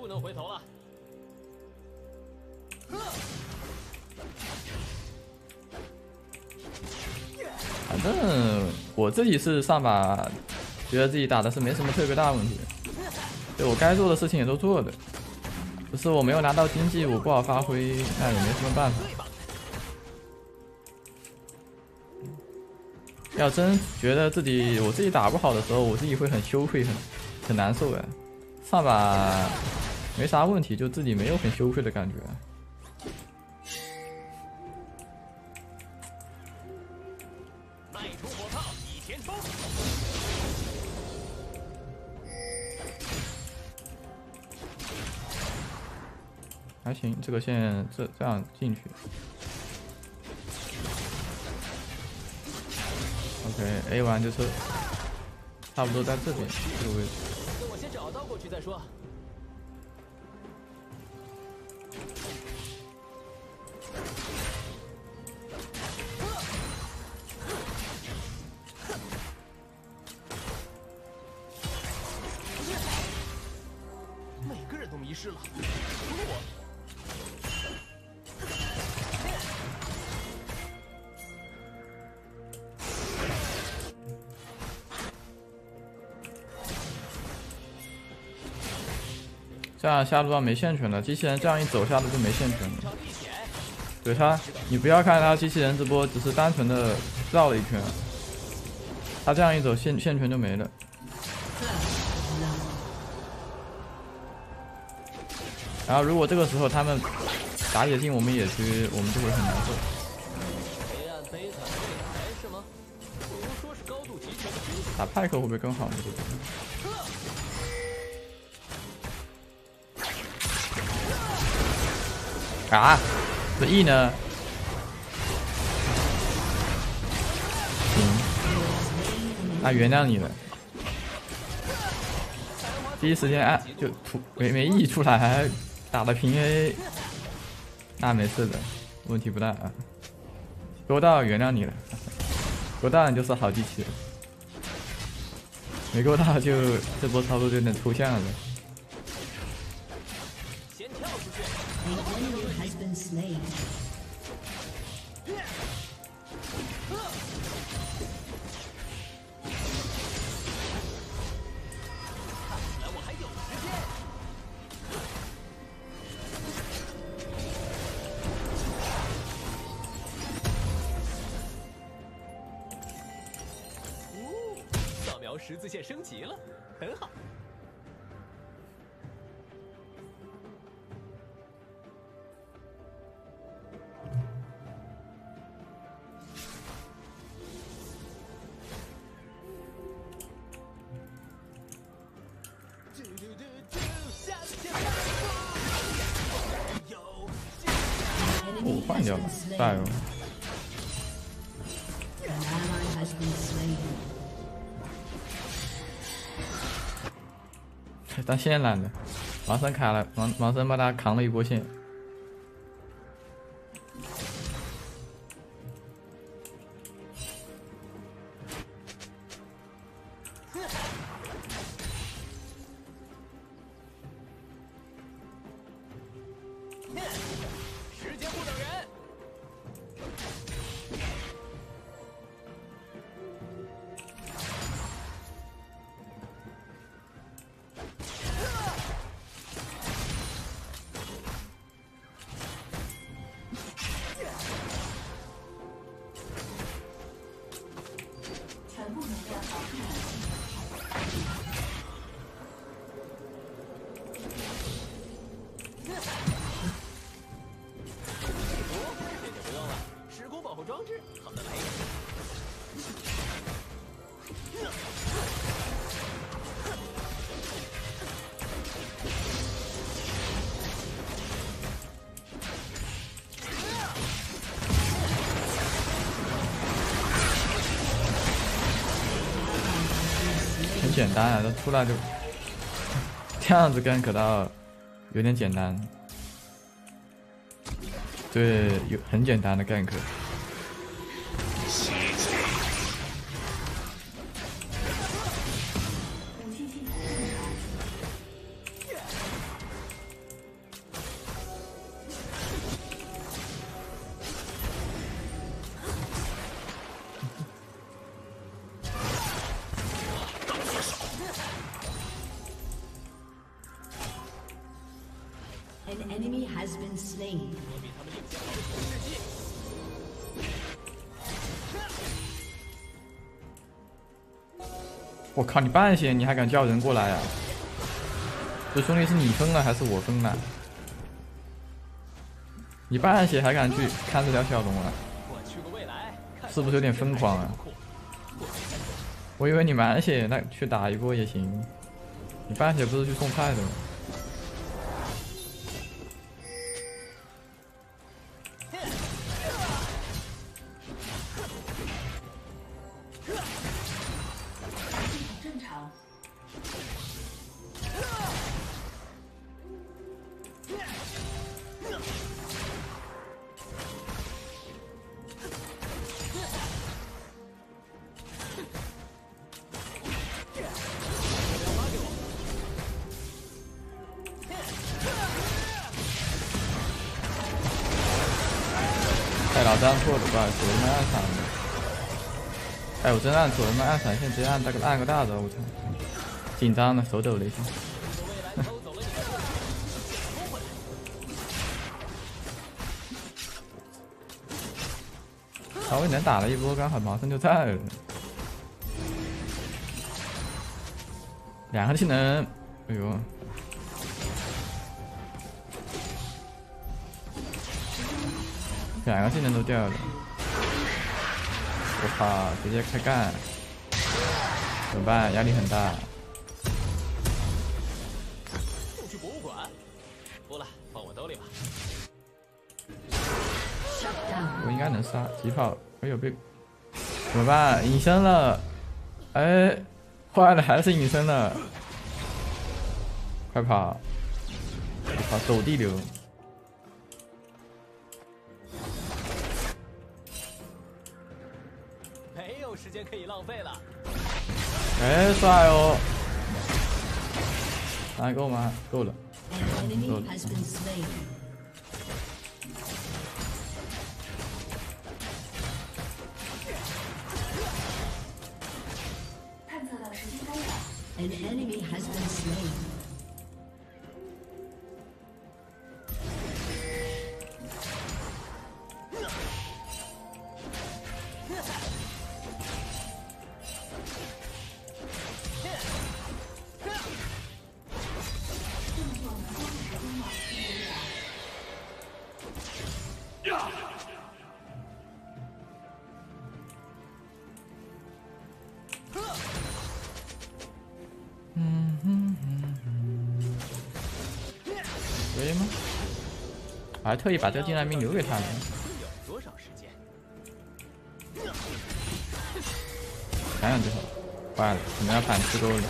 不能回头了。 反正我自己是上把，觉得自己打的是没什么特别大问题，对我该做的事情也都做的，只是我没有拿到经济，我不好发挥，那也没什么办法。要真觉得我自己打不好的时候，我自己会很羞愧，很难受哎。上把没啥问题，就自己没有很羞愧的感觉。 迈出火炮，倚天冲！ 还行，这个线这样进去。OK，A 完就是差不多在这边这个位置。 等我先找到过去再说。每个人都迷失了，除了我。 这样下路上没线权了，机器人这样一走下路就没线权了。对他，你不要看他机器人直播只是单纯的绕了一圈，他这样一走线权就没了。然后如果这个时候他们打野进我们野区，我们就会很难受。 黑暗悲惨的未来是吗？不如说是高度集权的军事。 打派克会不会更好呢？啊，这 E 呢？行，那原谅你了。第一时间按就没 E 出来，还打的平 A， 那没事的，问题不大啊。勾到原谅你了，勾到你就是好机器人，没勾到就这波操作就有点抽象了。 先跳出去。扫描十字线升级了，很好。 哦，换掉了，加油！但线懒的，王生卡了，王生把他扛了一波线。 时间不等人。装置，好的来一个。 很简单啊，这出来就这样子gank到有点简单。对，有很简单的gank。 slain. 我比他们领先好几个世纪。 我靠，你半血你还敢叫人过来啊？这兄弟是你分了还是我分了？你半血还敢去看这条小龙啊？ 我去过未来， 是不是有点疯狂啊？我以为你满血那去打一波也行，你半血不是去送菜的吗？ 正常。 哎，老子按错了，不好意思，我他妈按闪了。哎，我真按错了，他妈按闪现直接按个大招，我操！紧张的，手抖了一下。稍微能打了一波，刚好马上就在了。两个技能，哎呦！两个技能都掉了，我靠！直接开干，怎么办？压力很大。 送去博物馆。服了，放我兜里吧。 我应该能杀疾跑，哎呦被，怎么办？隐身了，哎，坏了，还是隐身了，快跑！快跑，走地流。 没有时间可以浪费了。 哎，帅哦！还够吗？够了。 An enemy has been slain. 探测到时间干扰。An enemy has been slain. 可以吗？我还特意把这个进来兵留给他了。 有多少时间？ 想想就好。坏了，可能要反吃钩了。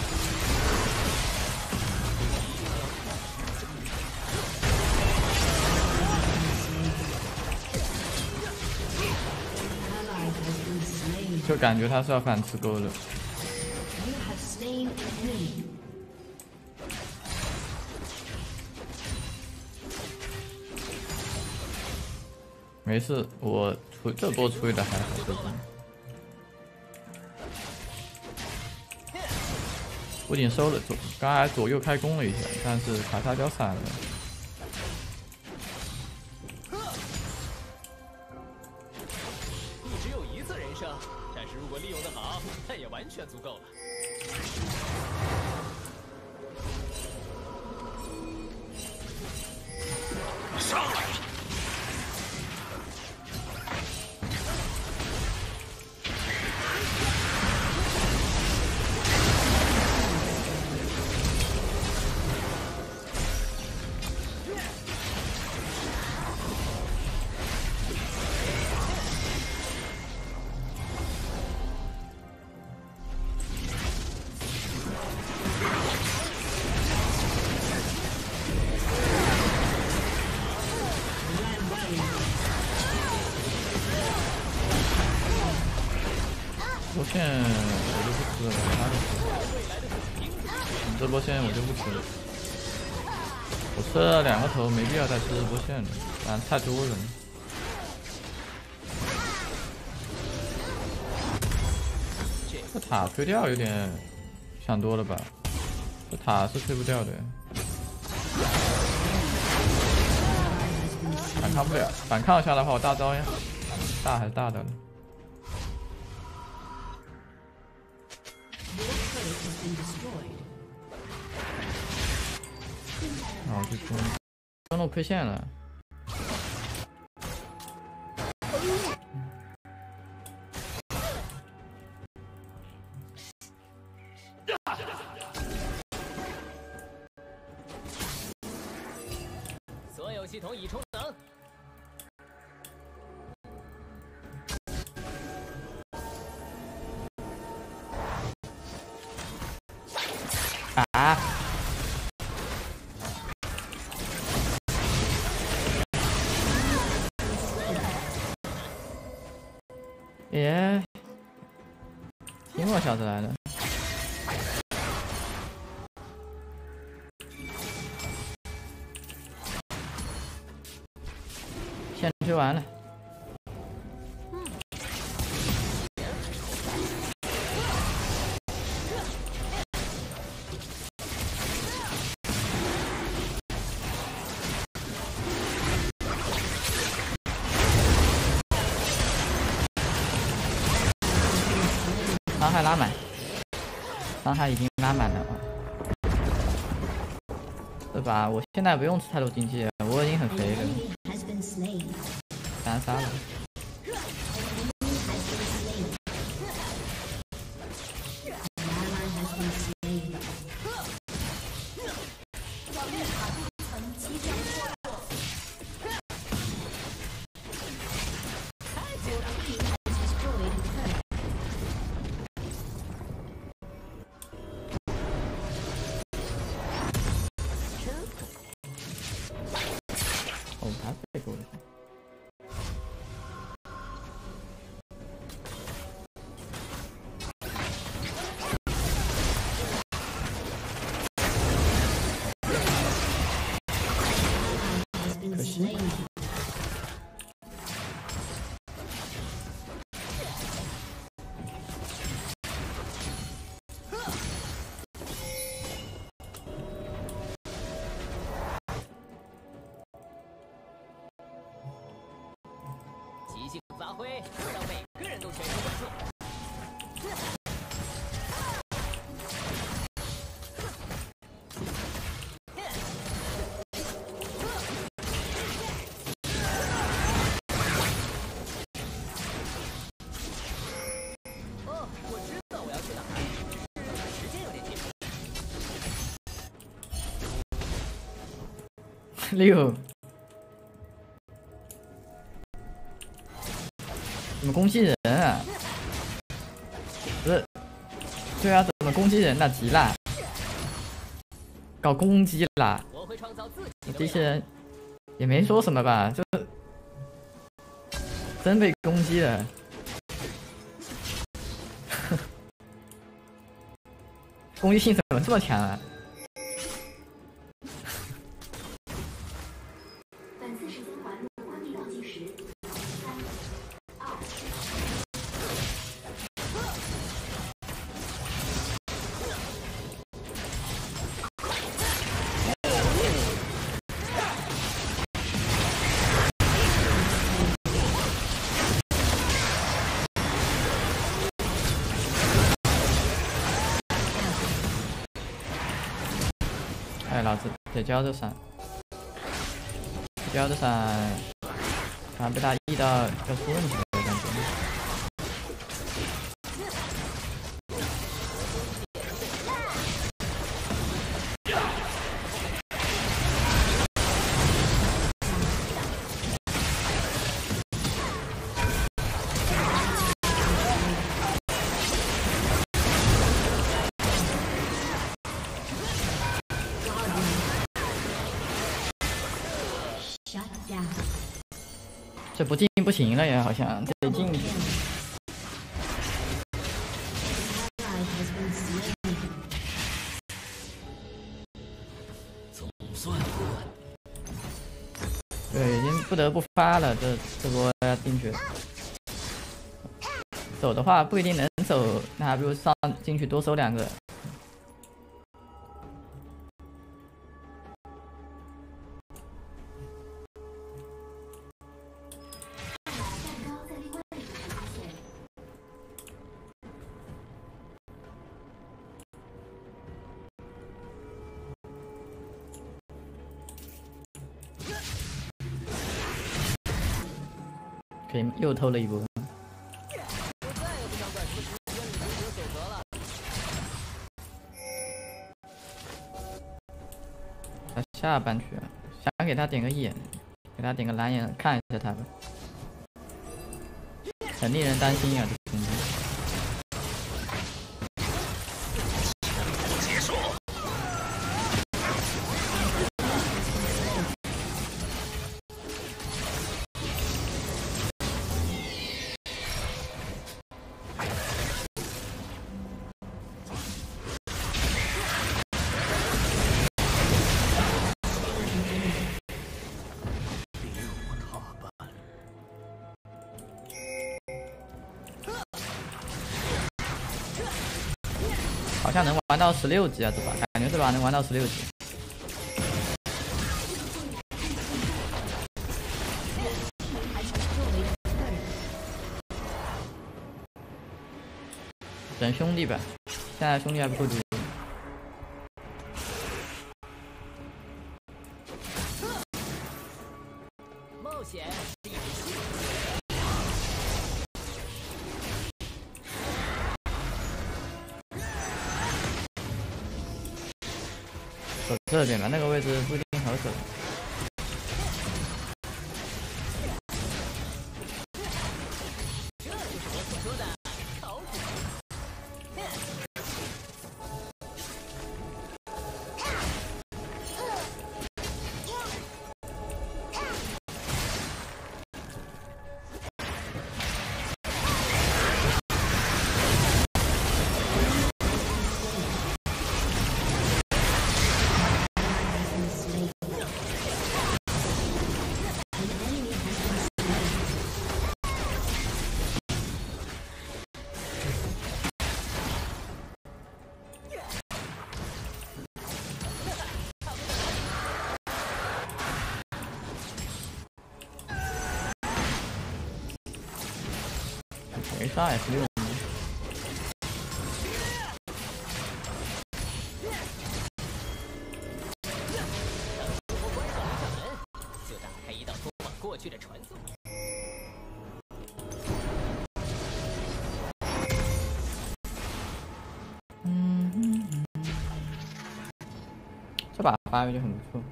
就感觉他是要反吃钩了。 You have slain an enemy. 没事，我这波吹的还好，这波。不仅收了刚才左右开弓了一下，但是卡莎交闪了。 你只有一次人生，但是如果利用得好，那也完全足够了。 上来！ 波线我就不吃了，他就吃。这波线我就不吃了，我吃了2个头，没必要再吃波线了，不然太多了。这塔推掉有点想多了吧？这塔是推不掉的。 反抗不了，反抗一下的话我大招呀，大还是大的了。 哦，这中路亏线了。 所有系统已充能。 啊！耶！提莫小子来了，线推完了。 伤害拉满，伤害已经拉满了啊！对吧？我现在不用吃太多经济，我已经很肥了，单杀了。哦，他被勾了。可惜。 即兴发挥，让每个人都全神贯注。哦，我知道我要去哪儿，时间有点紧。 6。怎么攻击人啊？不是，对啊，怎么攻击人呢？急啦！搞攻击啦！ 我会创造自己的机器人也没说什么吧，就真被攻击了。攻击性怎么这么强啊？ 本次时间环路关闭倒计时3、2。 哎，老子得交这闪，交这闪，好像被他 E 到要出问题了感觉。这不进不行了呀，好像得进去。 总算过关。 对，已经不得不发了，这波要进去了。走的话不一定能走，那还不如上进去多收2个。 可以又偷了一波。 我再也不想管什么时间里规则守则了。 他下半区啊，想给他点个眼，给他点个蓝眼看一下他吧。很令人担心啊，这兄弟。 结束。 好像能玩到16级啊，这把感觉这把能玩到16级。等兄弟吧，现在兄弟还不够多。 冒险。 走这边吧，那个位置不一定好走。 这就是我所说的考古。 没杀也是6。 就打开一道通往过去的传送。 这把发育就很不错。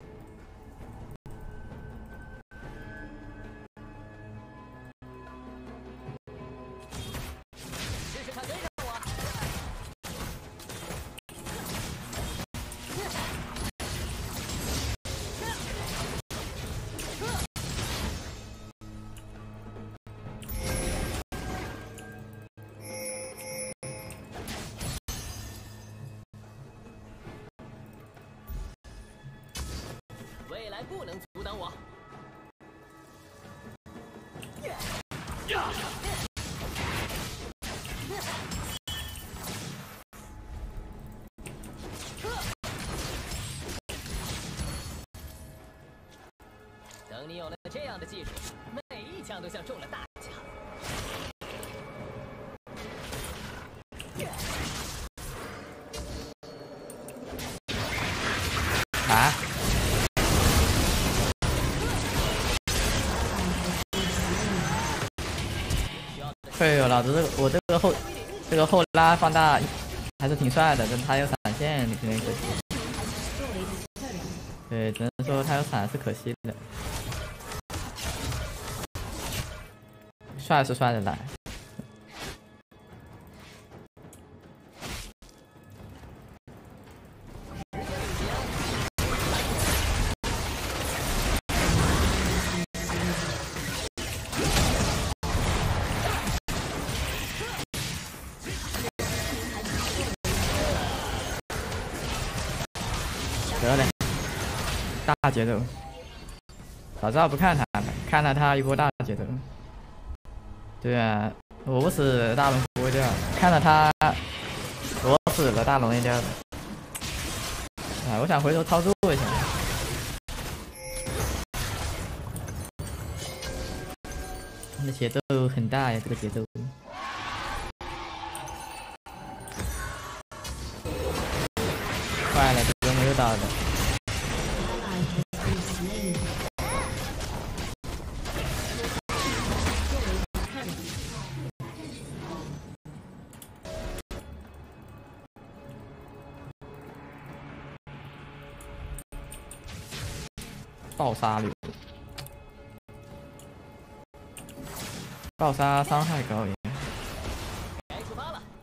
试试看跟上我。未来不能阻挡我。等你有了这样的技术，每一枪都像中了大奖。 啊！对哟，老子我这个后拉放大还是挺帅的，但他有闪现，你肯定可惜。对，只能说他有闪是可惜的。帅是帅的来。得嘞，大节奏，早知道不看他了，看了他一波大节奏。对啊，我死大龙不会掉，看了他，我死了大龙也掉了。啊，我想回头操作一下。他的节奏很大呀，这个节奏。坏了，这个没有打的。 爆杀流，爆杀伤害高一点。 该出发了。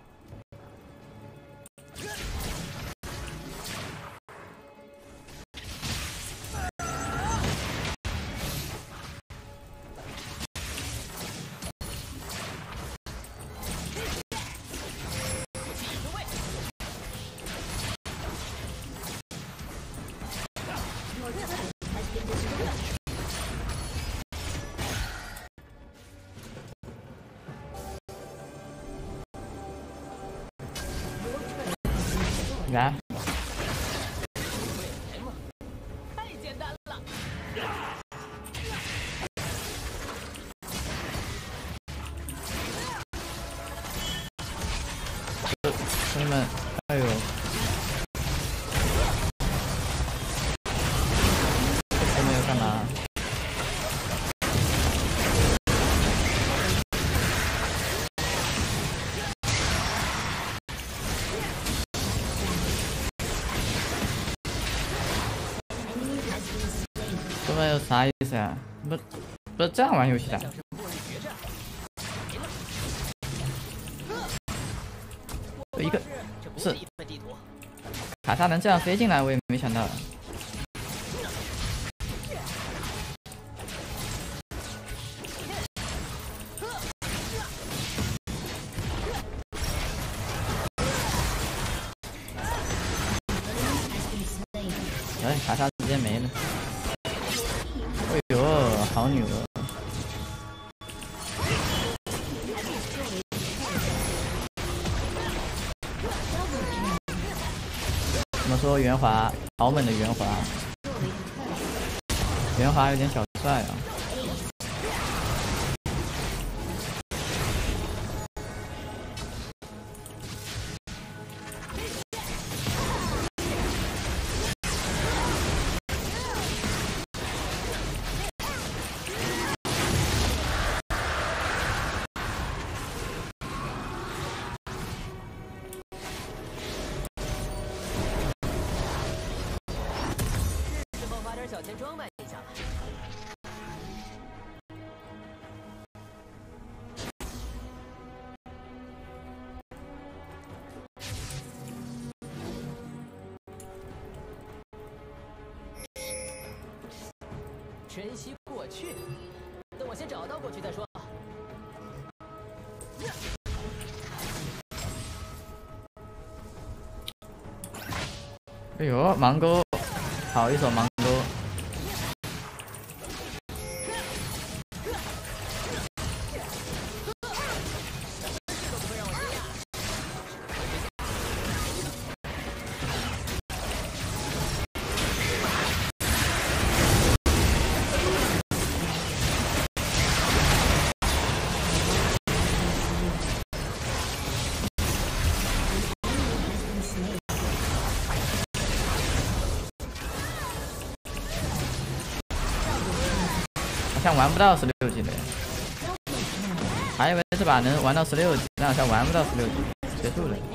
来， 太简单了。 兄弟们，哎呦！后面要干嘛？这个有啥意思呀？不是这样玩游戏的。 像是末日决战。 一个这不是一份地图。 卡莎能这样飞进来，我也没想到。哎，卡莎直接没了。哎呦，好牛哦！怎么说圆滑？豪猛的圆滑，圆滑有点小帅啊。 是否花点小钱装扮一下吧？珍惜过去，等我先找到过去再说。 哎呦，盲钩，好一手盲钩。好像玩不到16级的，还以为这把能玩到16级，但好像玩不到16级，结束了。